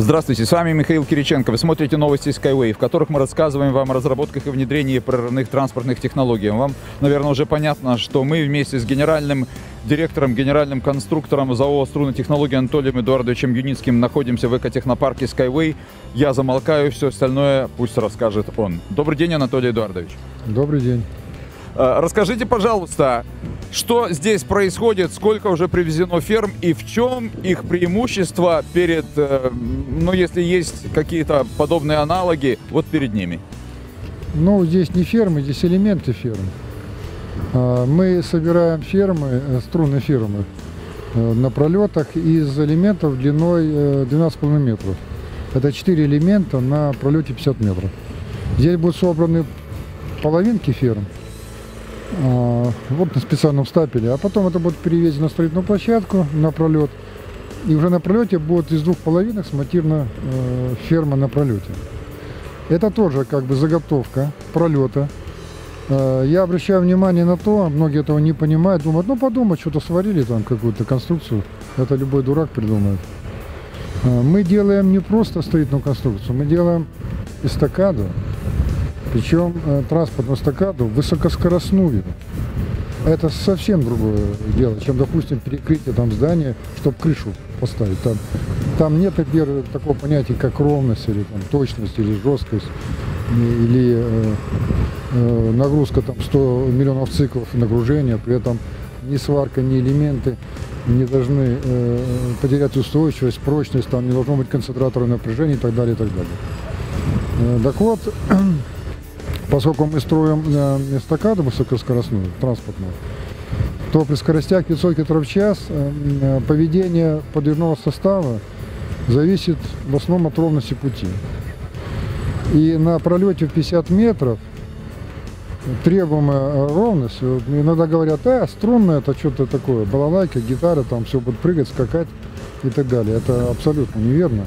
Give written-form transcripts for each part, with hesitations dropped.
Здравствуйте, с вами Михаил Кириченко. Вы смотрите новости Skyway, в которых мы рассказываем вам о разработках и внедрении прорывных транспортных технологий. Вам, наверное, уже понятно, что мы вместе с генеральным директором, генеральным конструктором ЗАО «Струнотехнологии» Анатолием Эдуардовичем Юницким находимся в экотехнопарке Skyway. Я замолкаю, все остальное пусть расскажет он. Добрый день, Анатолий Эдуардович. Добрый день. Расскажите, пожалуйста, что здесь происходит, сколько уже привезено ферм и в чем их преимущество перед, ну, если есть какие-то подобные аналоги, вот перед ними? Ну, здесь не фермы, здесь элементы ферм. Мы собираем фермы, струнные фермы на пролетах из элементов длиной 12,5 метров. Это 4 элемента на пролете 50 метров. Здесь будут собраны половинки ферм. Вот на специальном стапеле, а потом это будет перевезено на строительную площадку на пролет, и уже на пролете будет из двух половинок смонтирована ферма на пролете. Это тоже как бы заготовка пролета. Я обращаю внимание на то, многие этого не понимают, думают, ну подумать, что-то сварили там какую-то конструкцию, это любой дурак придумает. Мы делаем не просто строительную конструкцию, мы делаем эстакаду. Причем транспортную эстакаду высокоскоростную. Это совсем другое дело, чем, допустим, перекрытие там здания, чтобы крышу поставить. Там нет, например, такого понятия, как ровность, или там, точность, или жесткость, или нагрузка там, 100 миллионов циклов нагружения. При этом ни сварка, ни элементы не должны потерять устойчивость, прочность, там не должно быть концентратора напряжения и так далее, и так далее. Так вот, поскольку мы строим эстакаду высокоскоростную, транспортную, то при скоростях 500 км в час поведение подвижного состава зависит в основном от ровности пути. И на пролете в 50 метров требуемая ровность, иногда говорят, струнная это что-то такое, балалайка, гитара, там все будет прыгать, скакать и так далее. Это абсолютно неверно.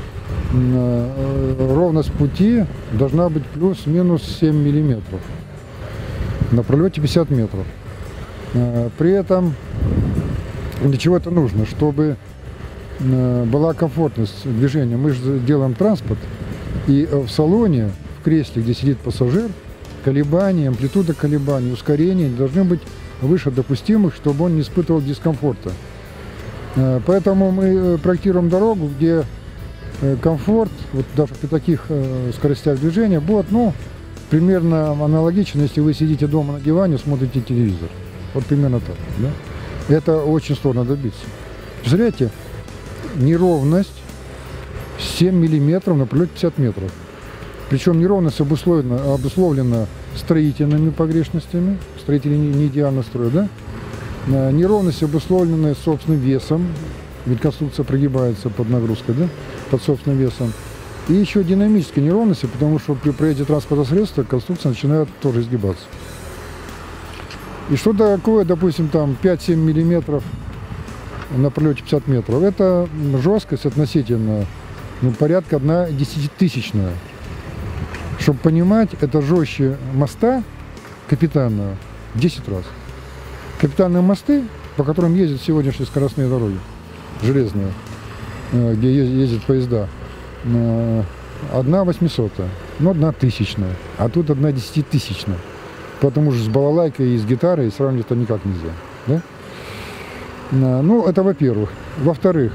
Ровность пути должна быть плюс-минус 7 миллиметров на пролете 50 метров. При этом для чего это нужно? Чтобы была комфортность движения. Мы же делаем транспорт, и в салоне, в кресле, где сидит пассажир, колебания, амплитуда колебаний, ускорения должны быть выше допустимых, чтобы он не испытывал дискомфорта. Поэтому мы проектируем дорогу, где комфорт, вот даже при таких скоростях движения, будет, ну, примерно аналогично, если вы сидите дома на диване, смотрите телевизор. Вот примерно так, да? Это очень сложно добиться. Представляете, неровность 7 миллиметров на пролете 50 метров. Причем неровность обусловлена строительными погрешностями. Строители не идеально строят, да? Неровность обусловлена собственным весом. Ведь конструкция прогибается под нагрузкой, да, под собственным весом. И еще динамические неровности, потому что при проезде транспортного средства конструкция начинает тоже изгибаться. И что такое, допустим, там 5-7 миллиметров на пролете 50 метров? Это жесткость относительно, ну, порядка 1/100000. Чтобы понимать, это жестче моста капитального в 10 раз. Капитальные мосты, по которым ездят сегодняшние скоростные дороги, железные, где ездят поезда, 1/800, ну 1/1000, а тут 1/10 000. Потому что с балалайкой и с гитарой сравнивать это никак нельзя. Да? Ну, это во-первых. Во-вторых,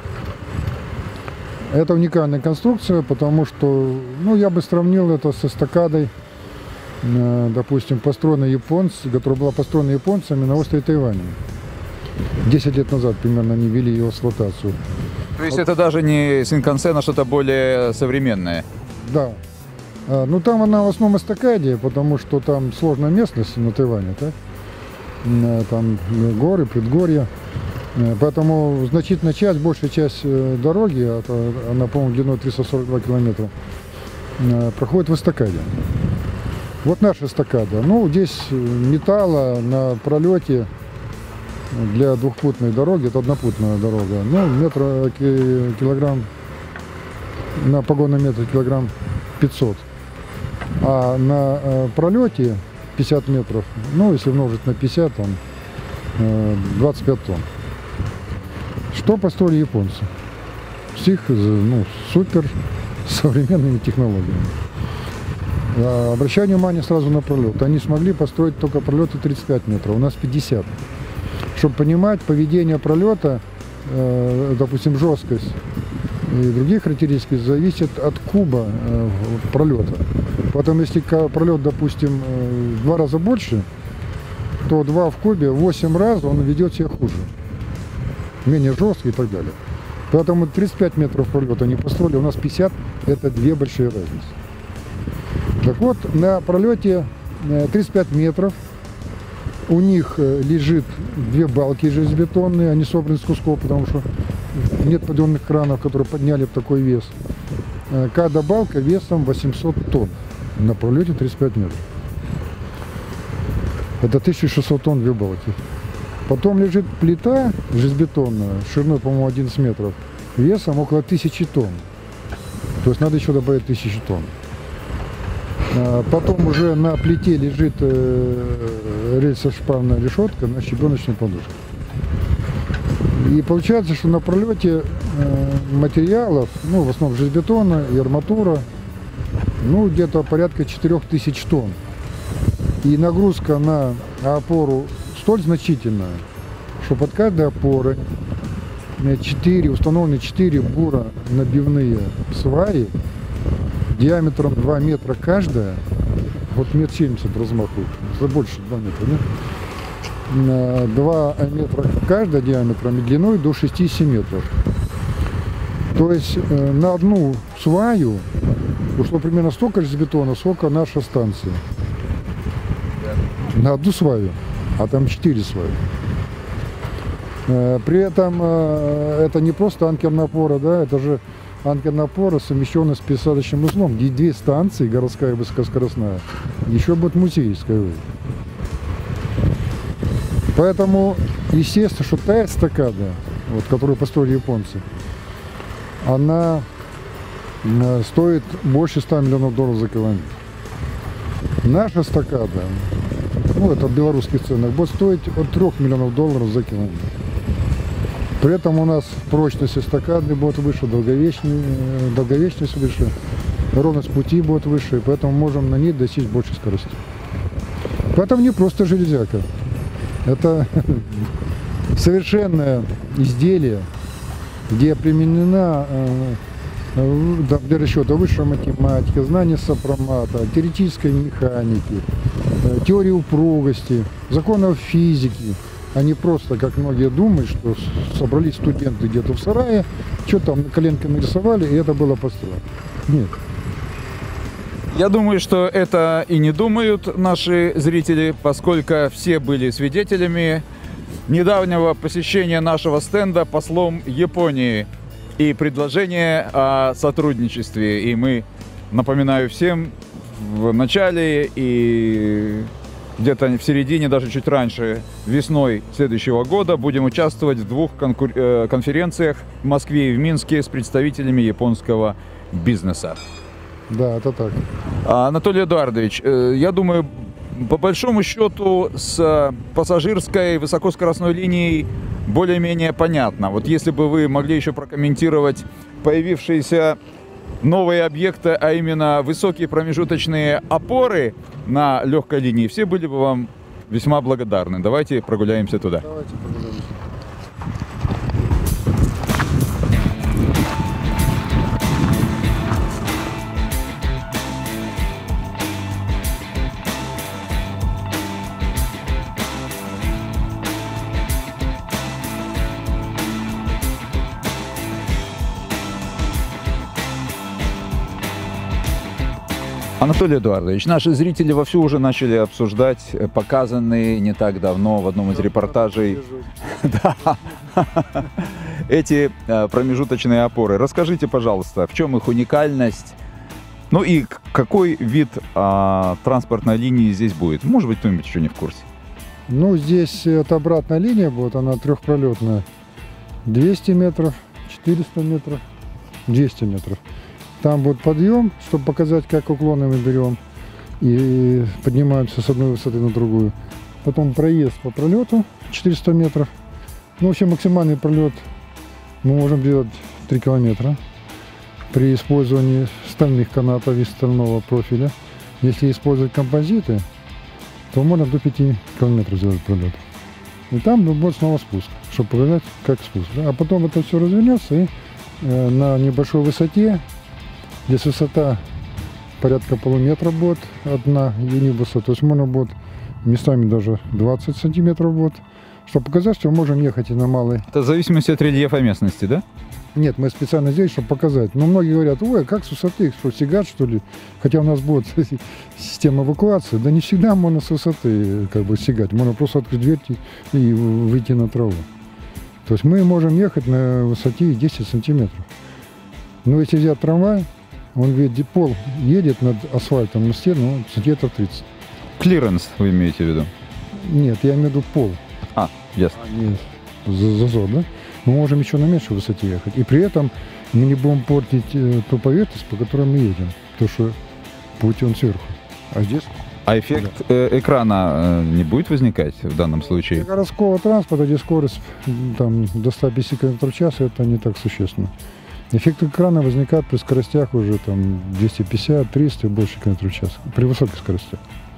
это уникальная конструкция, потому что, ну, я бы сравнил это с эстакадой, допустим, которая была построена японцами на острове Тайвань. 10 лет назад примерно они ввели ее в эксплуатацию. То есть это даже не Синкансен, а что-то более современное? Да. Ну там она в основном эстакаде, потому что там сложная местность на Тайване, так? Там горы, предгорья. Поэтому значительная часть, большая часть дороги, она, по-моему, длиной 342 километра, проходит в эстакаде. Вот наша эстакада. Ну, здесь металла на пролете для двухпутной дороги, это однопутная дорога, ну, килограмм, на погонном метре килограмм 500. А на пролете 50 метров, ну, если умножить на 50, там 25 тонн. Что построили японцы? с их супер современными технологиями. Обращаю внимание сразу на пролет. Они смогли построить только пролеты 35 метров, у нас 50. Чтобы понимать, поведение пролета, допустим, жесткость и другие характеристики зависят от куба пролета. Поэтому если пролет, допустим, в 2 раза больше, то 2 в кубе 8 раз он ведет себя хуже. Менее жесткий и так далее. Поэтому 35 метров пролета они построили, у нас 50, это 2 большие разницы. Так вот, на пролете 35 метров у них лежит 2 балки железобетонные, они собраны из кусков, потому что нет подъемных кранов, которые подняли такой вес. Каждая балка весом 800 тонн на пролете 35 метров. Это 1600 тонн 2 балки. Потом лежит плита железобетонная, шириной, по-моему, 11 метров, весом около 1000 тонн. То есть надо еще добавить 1000 тонн. Потом уже на плите лежит рельсо-шпарная решетка на щебеночной подушке. И получается, что на пролете материалов, в основном железобетона и арматура, где-то порядка 4000 тонн. И нагрузка на опору столь значительная, что под каждой опорой установлены 4 буро-набивные сваи диаметром 2 метра каждая, вот 1,70 м размаху, за больше 2 метра, да? 2 метра каждая диаметром и длиной до 6-7 метров. То есть на одну сваю ушло примерно столько железобетона, сколько наша станция. На одну сваю, а там 4 сваи. При этом это не просто анкерная опора, да, это же анкерная опора, совмещенная с пересадочным узлом, где 2 станции, городская и высокоскоростная, еще будет музей Skyway. Поэтому, естественно, что та эстакада, которую построили японцы, она стоит больше $100 миллионов за километр. Наша эстакада, это в белорусских ценах, будет стоить от $3 миллионов за километр. При этом у нас прочность эстакады будет выше, долговечность выше, ровность пути будет выше, и поэтому можем на ней достичь большей скорости. Поэтому не просто железяка. Это совершенное изделие, где применена для расчета высшая математика, знание сопромата, теоретической механики, теории упругости, законов физики. А не просто, как многие думают, что собрались студенты где-то в сарае, что там на коленке нарисовали, и это было построено. Нет. Я думаю, что это и не думают наши зрители, поскольку все были свидетелями недавнего посещения нашего стенда послом Японии и предложения о сотрудничестве. И мы, напоминаю всем, в начале и где-то в середине, даже чуть раньше, весной следующего года будем участвовать в 2 конференциях в Москве и в Минске с представителями японского бизнеса. Да, это так. Анатолий Эдуардович, я думаю, по большому счету с пассажирской высокоскоростной линией более-менее понятно. Вот если бы вы могли еще прокомментировать появившиеся новые объекты, а именно высокие промежуточные опоры на легкой линии, все были бы вам весьма благодарны. Давайте прогуляемся туда. Давайте прогуляемся. Анатолий Эдуардович, наши зрители вовсю уже начали обсуждать показанные не так давно в одном из репортажей эти промежуточные опоры. Расскажите, пожалуйста, в чем их уникальность, ну и какой вид транспортной линии здесь будет? Может быть, кто-нибудь еще не в курсе? Ну, здесь это обратная линия будет, она трехпролетная. 200 метров, 400 метров, 200 метров. Там будет подъем, чтобы показать, как уклоны мы берем и поднимаемся с одной высоты на другую. Потом проезд по пролету 400 метров. Ну, вообще максимальный пролет мы можем делать 3 километра при использовании стальных канатов из стального профиля. Если использовать композиты, то можно до 5 километров сделать пролет. И там будет снова спуск, чтобы показать, как спуск. Да? А потом это все развернется и на небольшой высоте, здесь высота порядка полуметра будет одна юнибуса, то есть можно будет местами даже 20 сантиметров будет, чтобы показать, что мы можем ехать и на малой. Это в зависимости от рельефа местности, да? Нет, мы специально здесь, чтобы показать. Но многие говорят, ой, как с высоты, что, сигать, что ли? Хотя у нас будет система эвакуации. Да не всегда можно с высоты как бы сигать. Можно просто открыть дверь и выйти на траву. То есть мы можем ехать на высоте 10 сантиметров. Но если взять трамвай, он ведь пол едет над асфальтом на стену сантиметров 30. Клиренс вы имеете в виду? Нет, я имею в виду пол. Ясно. Зазор, да? Мы можем еще на меньшей высоте ехать. И при этом мы не будем портить ту поверхность, по которой мы едем. Потому что путь он сверху. А здесь... А эффект экрана не будет возникать в данном случае? Для городского транспорта, где скорость там, до 150 км в час, это не так существенно. Эффект экрана возникает при скоростях уже там 250-300 и больше км в час. При высокой скорости.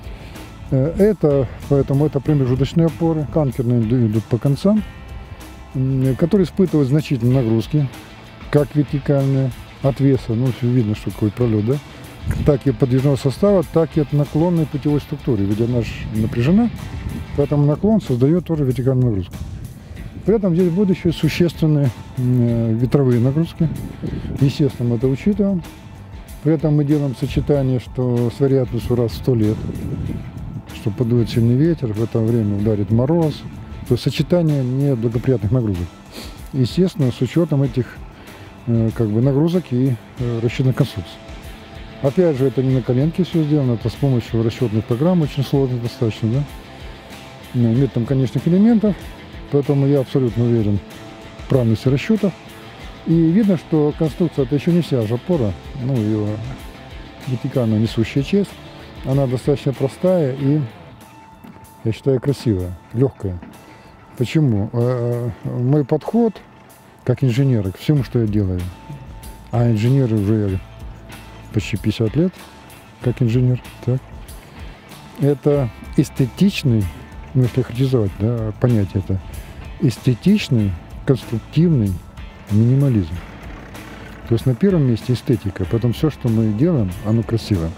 Поэтому это промежуточные опоры, канкерные идут по концам, которые испытывают значительные нагрузки, как вертикальные, от веса, ну, видно, что какой пролет, да, так и подвижного состава, так и от наклонной путевой структуры, ведь она же напряжена, поэтому наклон создает тоже вертикальную нагрузку. При этом здесь будут еще существенные ветровые нагрузки, естественно, мы это учитываем. При этом мы делаем сочетание, что с вероятностью раз в 100 лет, что подует сильный ветер, в это время ударит мороз. То есть сочетание неблагоприятных нагрузок. Естественно, с учетом этих как бы нагрузок и расчетных конструкций. Опять же, это не на коленке все сделано, это с помощью расчетных программ, очень сложных достаточно, да? Методом конечных элементов, поэтому я абсолютно уверен в правильности расчетов. И видно, что конструкция это еще не вся же опора, ну, ее вертикально несущая часть. Она достаточно простая и, я считаю, красивая, легкая. Почему? Мой подход, как инженера, к всему, что я делаю, а инженеры уже почти 50 лет, как инженер, так, это эстетичный, ну, если характеризовать, да, понятие это, эстетичный, конструктивный минимализм. То есть на первом месте эстетика, потом все, что мы делаем, оно красивое.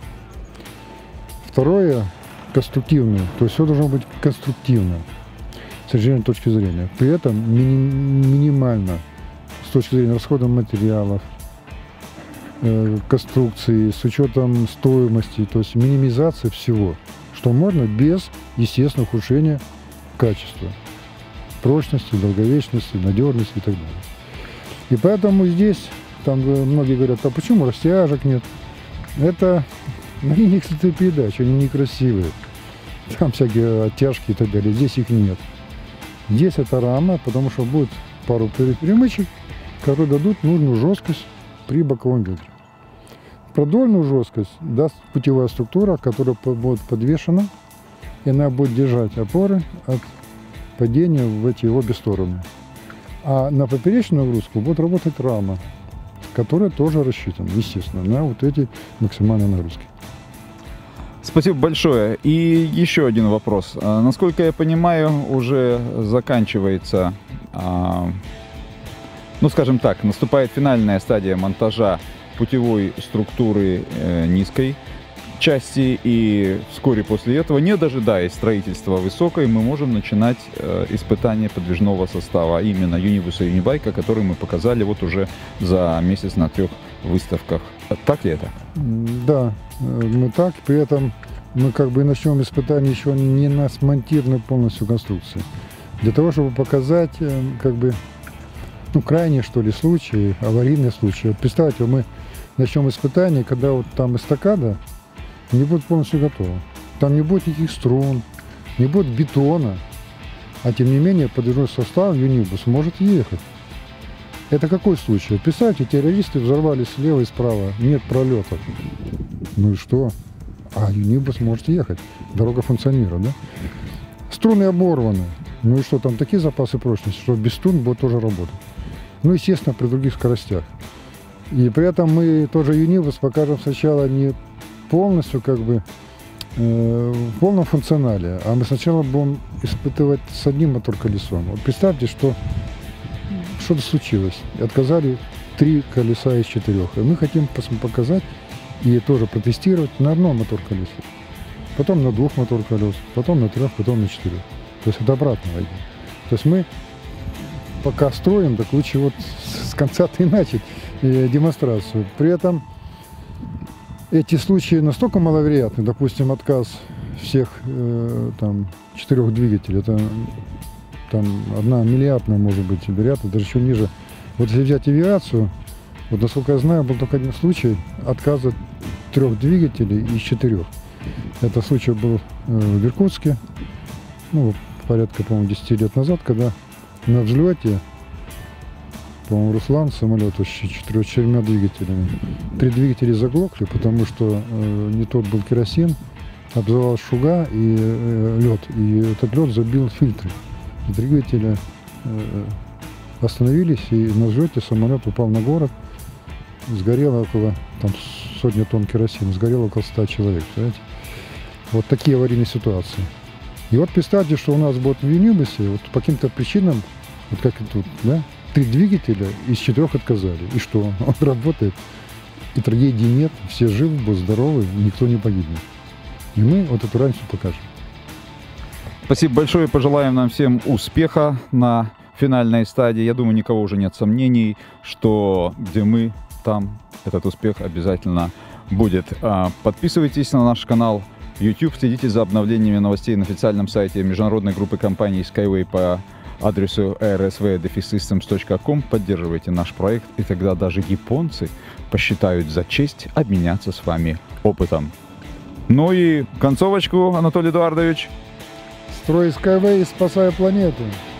Второе, конструктивное, то есть все должно быть конструктивно с инженерной точки зрения. При этом минимально с точки зрения расхода материалов, конструкции, с учетом стоимости, то есть минимизация всего, что можно без, естественно, ухудшения качества, прочности, долговечности, надежности и так далее. И поэтому здесь, там многие говорят, а почему растяжек нет? Это на линиях слотой передачи, они некрасивые. Там всякие оттяжки и так далее. Здесь их нет. Здесь это рама, потому что будет пару перемычек, которые дадут нужную жесткость при боковом ветре. Продольную жесткость даст путевая структура, которая будет подвешена, и она будет держать опоры от падения в эти обе стороны. А на поперечную нагрузку будет работать рама, которая тоже рассчитана, естественно, на вот эти максимальные нагрузки. Спасибо большое. И еще один вопрос. Насколько я понимаю, уже заканчивается, ну скажем так, наступает финальная стадия монтажа путевой структуры низкой части, и вскоре после этого, не дожидаясь строительства высокой, мы можем начинать испытание подвижного состава, именно юнибуса и юнибайка, который мы показали вот уже за месяц на 3 выставках. Так ли это? Да, мы так. При этом мы как бы начнем испытание еще не на смонтированной полностью конструкции. Для того, чтобы показать как бы, ну, крайние, что ли, случаи, аварийные случаи. Вот представьте, мы начнем испытание, когда вот там эстакада не будет полностью готова. Там не будет никаких струн, не будет бетона, а тем не менее подвижной состав юнибус может ехать. Это какой случай? Представьте, террористы взорвались слева и справа, нет пролетов. Ну и что? А юнибус может ехать, дорога функционирует, да? Струны оборваны. Ну и что, там такие запасы прочности, что без струн будет тоже работать. ну, естественно, при других скоростях. И при этом мы тоже Unibus покажем сначала не полностью, как бы, в полном функционале, а мы сначала будем испытывать с одним мотор-колесом. Вот представьте, что что-то случилось. Отказали 3 колеса из 4. И мы хотим показать и тоже протестировать на одном мотор-колесе. Потом на 2 мотор-колес, потом на 3, потом на 4. То есть это обратно войдет. То есть мы пока строим, так лучше вот с конца-то и начать демонстрацию. При этом эти случаи настолько маловероятны, допустим, отказ всех там 4 двигателей, это там 1 миллиардная может быть вероятность, даже еще ниже. Вот если взять авиацию, вот насколько я знаю, был только один случай отказа 3 двигателей из 4. Это случай был в Иркутске, ну, порядка, по-моему, 10 лет назад, когда на взлете, по-моему, Руслан, самолет с 4 двигателями. 3 двигателя заглохли, потому что не тот был керосин, обзывалась шуга и лед. И этот лед забил фильтры. И двигатели остановились, и на взлете самолет упал на город. Сгорело около там, 100 тонн керосина, сгорело около 100 человек. Понимаете? Вот такие аварийные ситуации. И вот представьте, что у нас будет в Unibus, вот по каким-то причинам, вот как и тут, да, 3 двигателя из 4 отказали. И что? Он работает, и трагедии нет, все живы, будут здоровы, никто не погибнет. И мы вот эту разницу покажем. Спасибо большое, пожелаем нам всем успеха на финальной стадии. Я думаю, никого уже нет сомнений, что где мы, там этот успех обязательно будет. Подписывайтесь на наш канал YouTube, следите за обновлениями новостей на официальном сайте международной группы компаний Skyway по адресу rsv-systems.com. Поддерживайте наш проект, и тогда даже японцы посчитают за честь обменяться с вами опытом. Ну и концовочку, Анатолий Эдуардович. Строй Skyway и спасай планету.